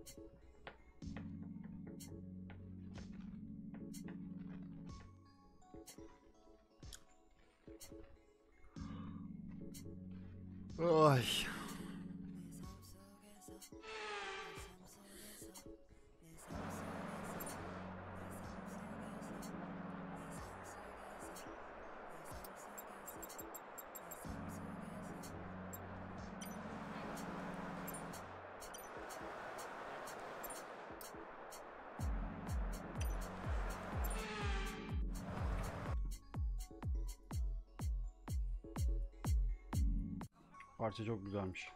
Ay. Parça çok güzelmiş.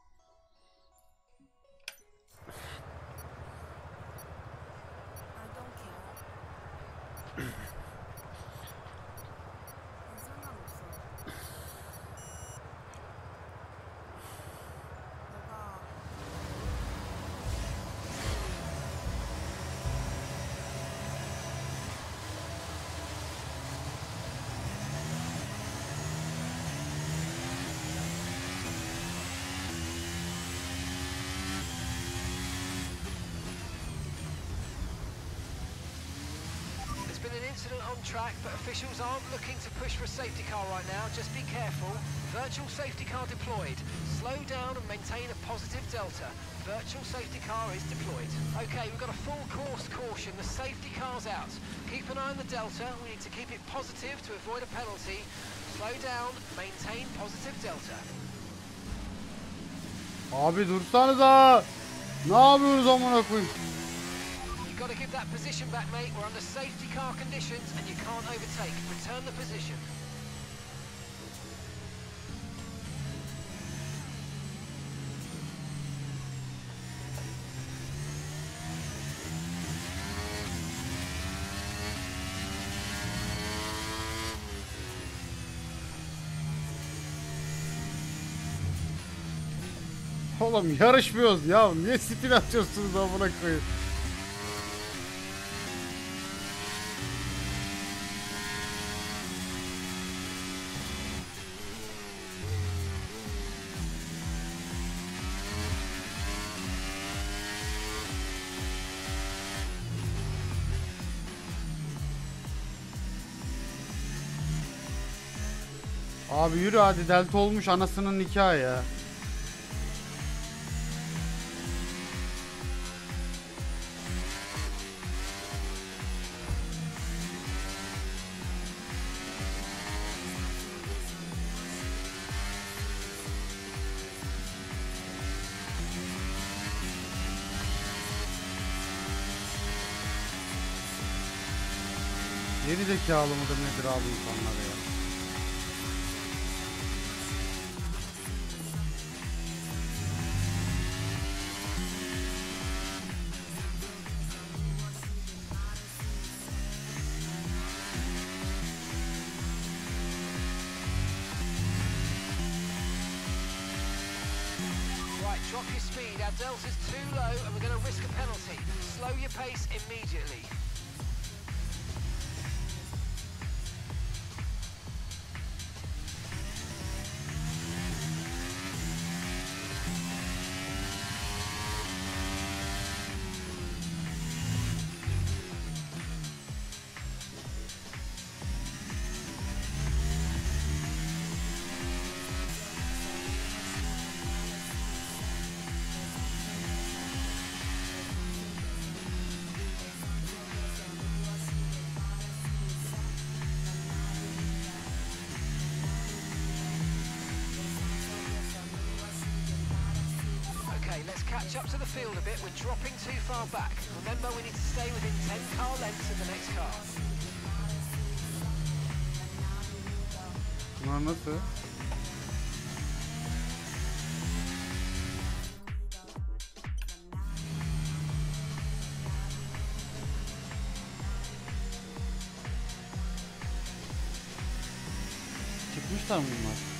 Incident on track, but officials aren't looking to push for a safety car right now. Just be careful. Virtual safety car deployed. Slow down and maintain a positive delta. Virtual safety car is deployed. Okay, we've got a full course caution. The safety car's out. Keep an eye on the delta. We need to keep it positive to avoid a penalty. Slow down, maintain positive delta. Abi dursanıza. Ne yapıyoruz amına koyayım? Got to give that position back, mate. We're under safety car conditions and you can't overtake. Return the position. Oğlum yarışmıyoruz ya. Niye stil atıyorsunuz amına koyayım? Abi yürü hadi, delta olmuş anasının nikahı ya. Geri zekalı mıdır nedir abi insanlar ya? Drop your speed. Our delta's too low and we're going to risk a penalty. Slow your pace immediately. Let's catch up to the field a bit. We're dropping too far back. Remember, we need to stay within 10 car lengths of the next car. Nasıl? Çıkmışlar mı bunlar?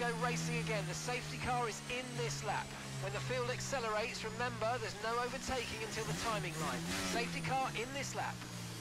go racing again. The safety car is in this lap. When the field accelerates, remember there's no overtaking until the timing line. Safety car in this lap.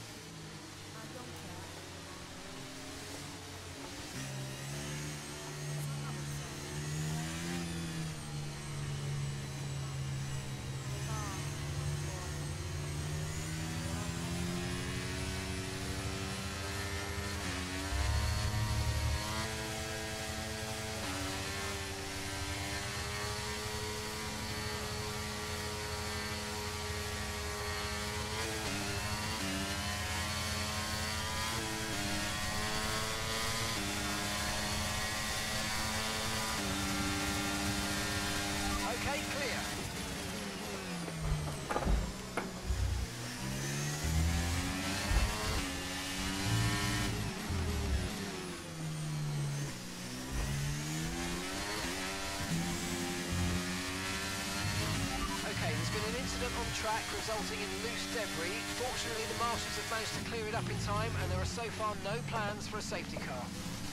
Okay, clear. Okay, there's been an incident on track resulting in loose debris. Fortunately, the marshals have managed to clear it up in time, and there are so far no plans for a safety car.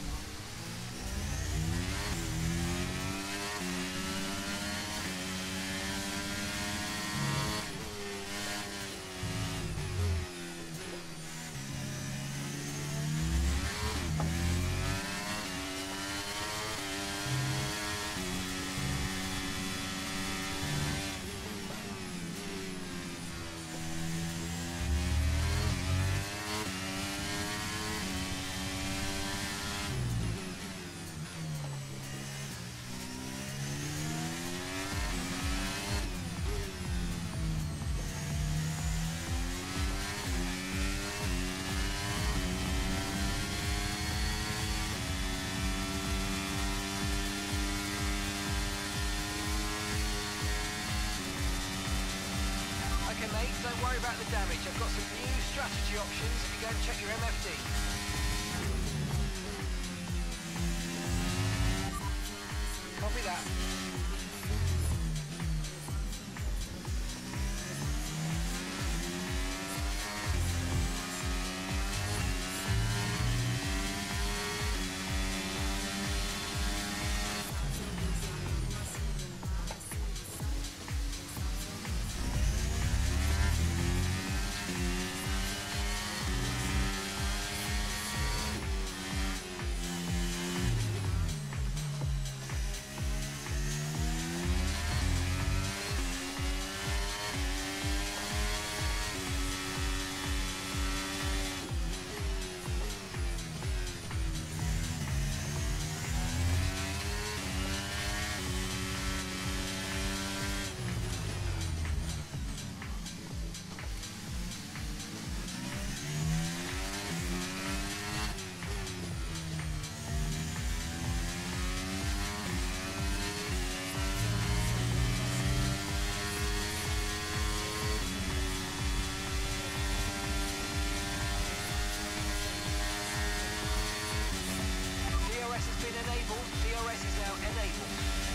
Okay mate, don't worry about the damage. I've got some new strategy options if you go and check your MFD. Copy that. DRS has been enabled. DRS is now enabled.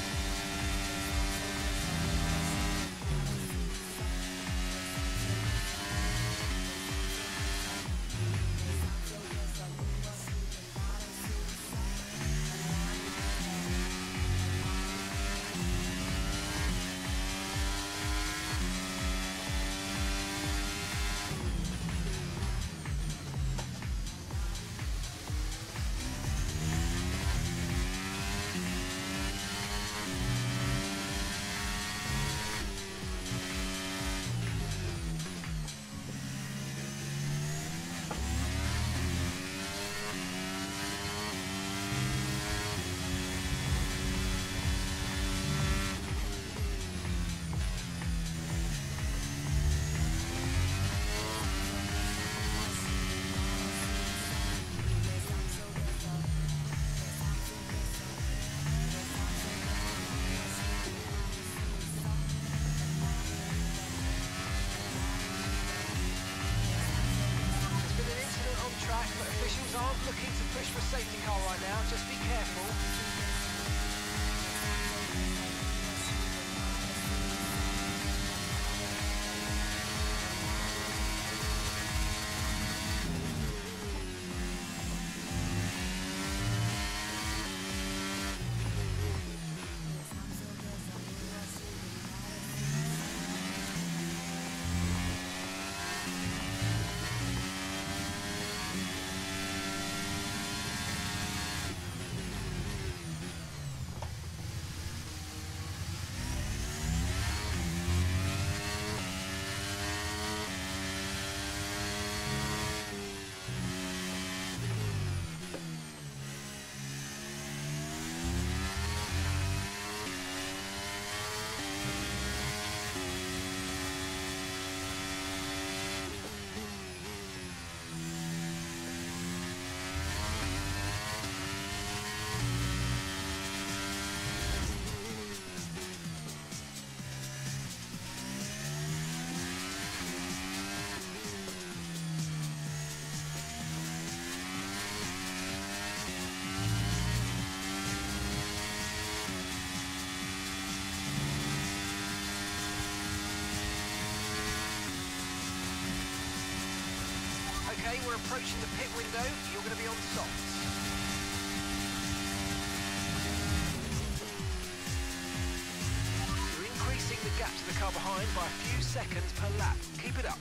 But officials aren't looking to push for a safety car right now, just be careful. Okay, we're approaching the pit window. You're going to be on softs. You're increasing the gap to the car behind by a few seconds per lap. Keep it up.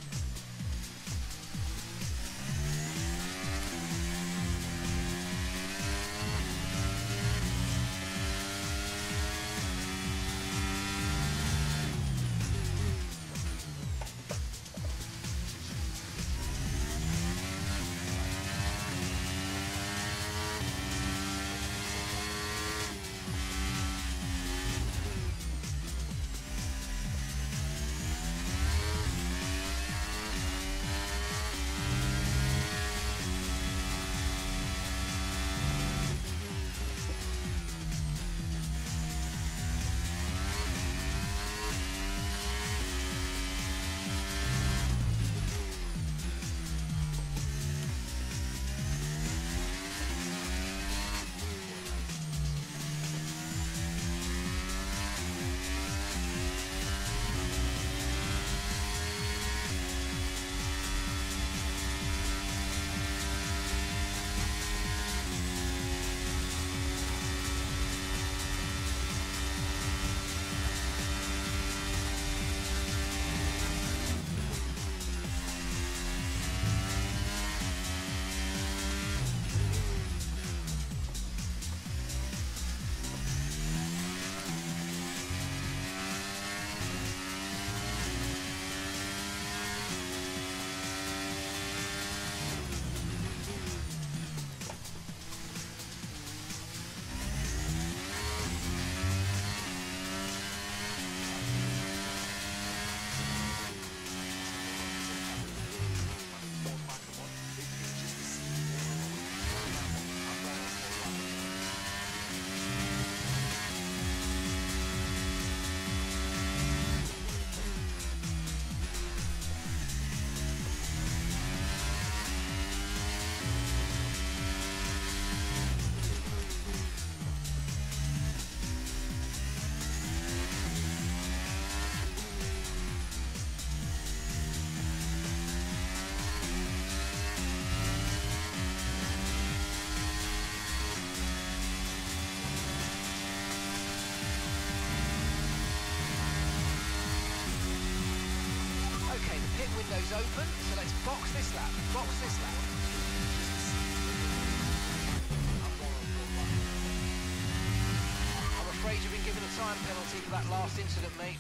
Window's open, so let's box this lap. Box this lap. I'm afraid you've been given a time penalty for that last incident, mate.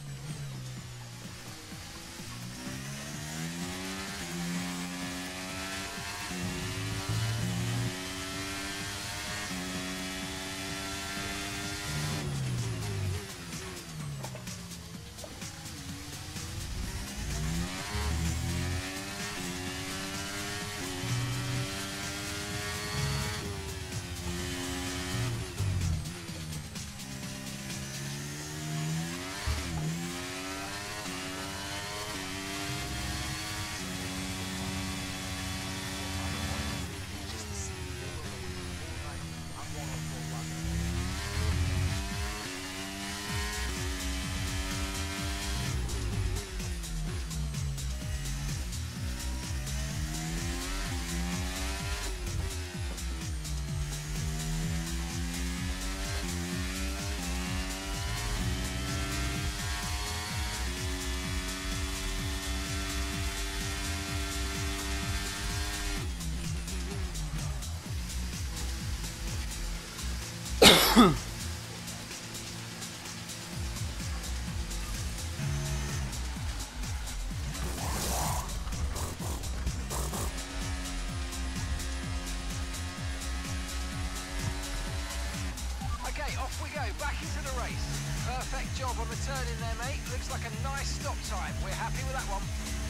Okay, off we go, back into the race. Perfect job on the turn in there, mate. Looks like a nice stop time. We're happy with that one.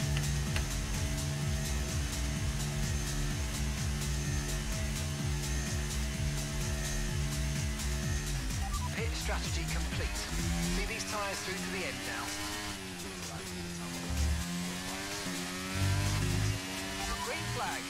Pit strategy complete. See these tyres through to the end now. Green flag.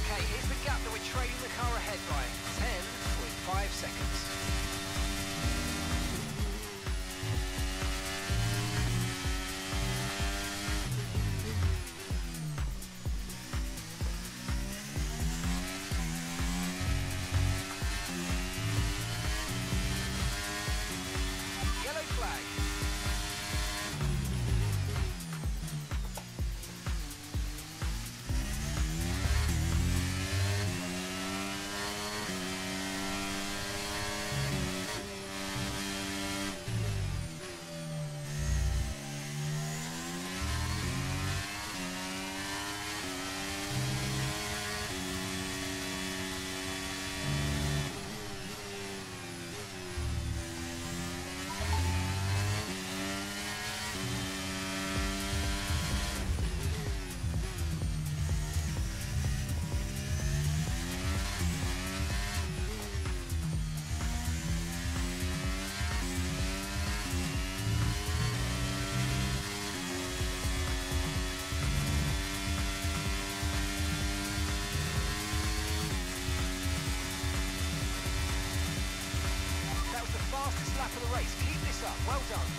Okay, here's the gap that we're trailing the car ahead by. 10.5 seconds. Yellow flag. Fastest lap of the race. Keep this up. Well done.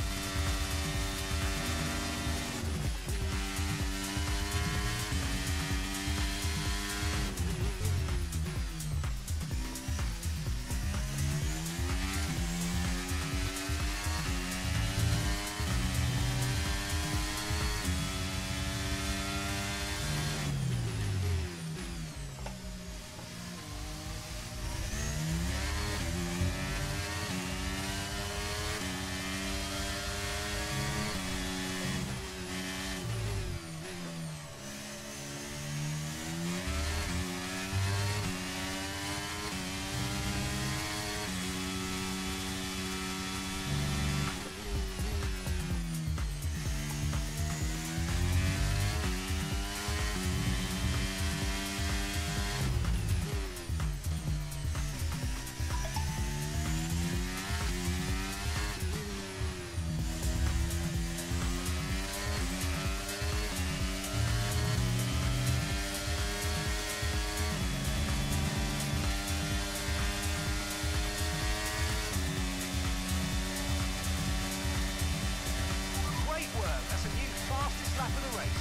Lap of the race.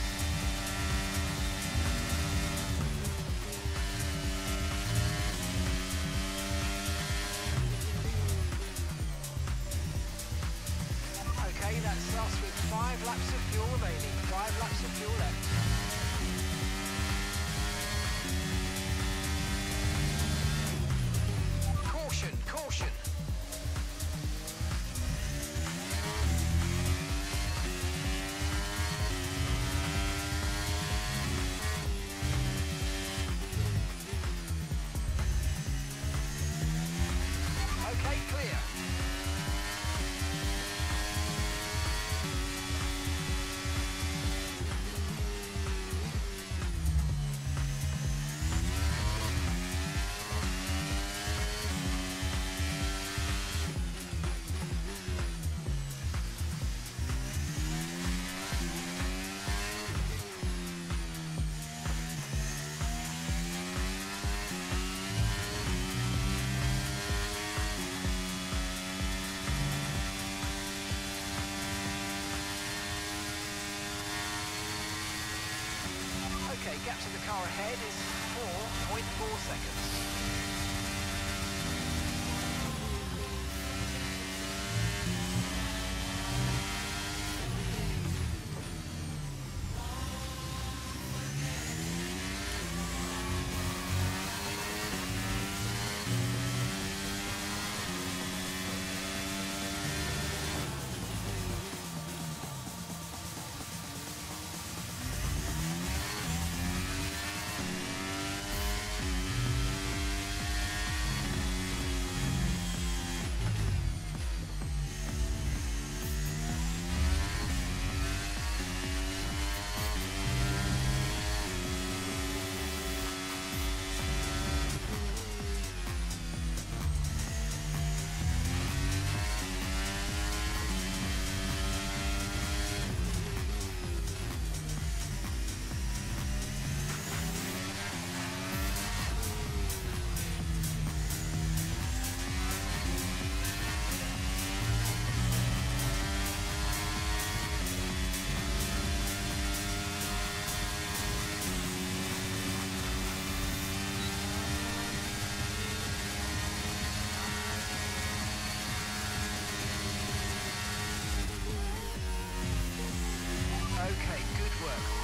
Okay, that's us with 5 laps of fuel remaining. 5 laps of fuel left. Caution, caution. Okay, clear. Okay, gap to the car ahead is 4.4 seconds.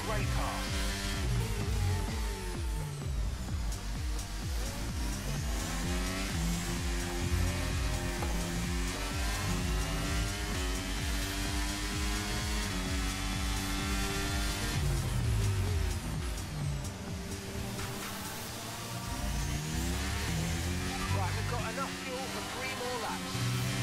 Grey Pass. Right, we've got enough fuel for 3 more laps.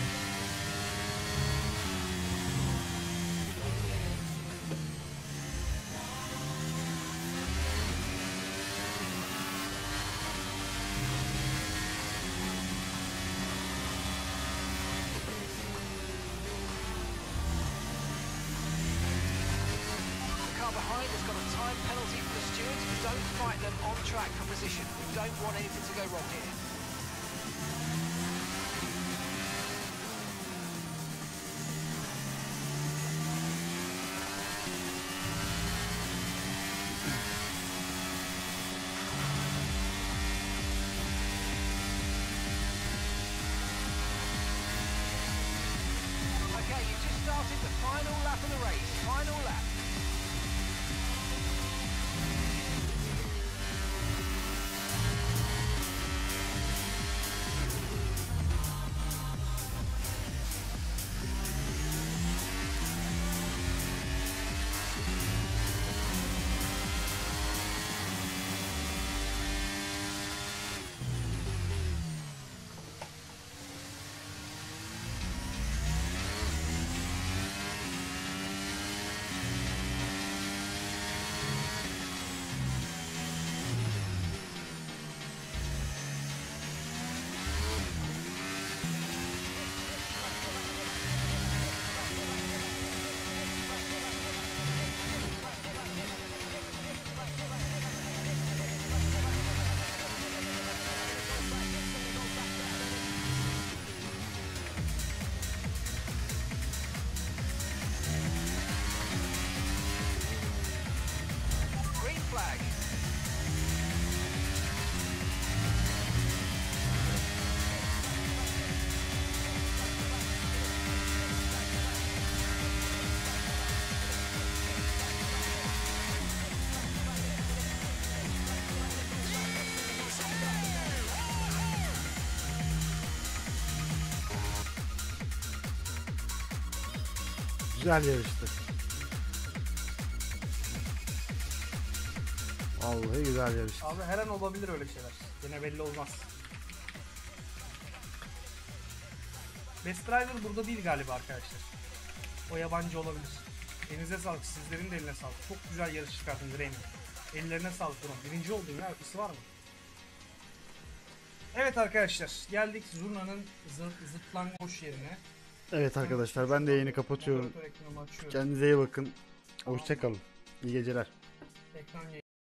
The car behind has got a time penalty for the stewards. Don't fight them on track for position. We don't want anything to go wrong here. Okay, you just started the final lap of the race. Final lap. Green flag. Güzel yarıştı. Vallahi güzel yarıştı. Abi her an olabilir öyle şeyler. Yine belli olmaz. Best Driver burada değil galiba arkadaşlar. O yabancı olabilir. Elinize sağlık. Sizlerin de eline sağlık. Çok güzel yarış çıkardın Greyman. Ellerine sağlık Buram. Birinci oldun ya. Ötesi var mı? Evet arkadaşlar. Geldik Zurna'nın zıplangoç yerine. Evet arkadaşlar, ben de yayını kapatıyorum. Moderatör ekranımı açıyorum. Kendinize iyi bakın. Hoşça kalın. İyi geceler. Ekran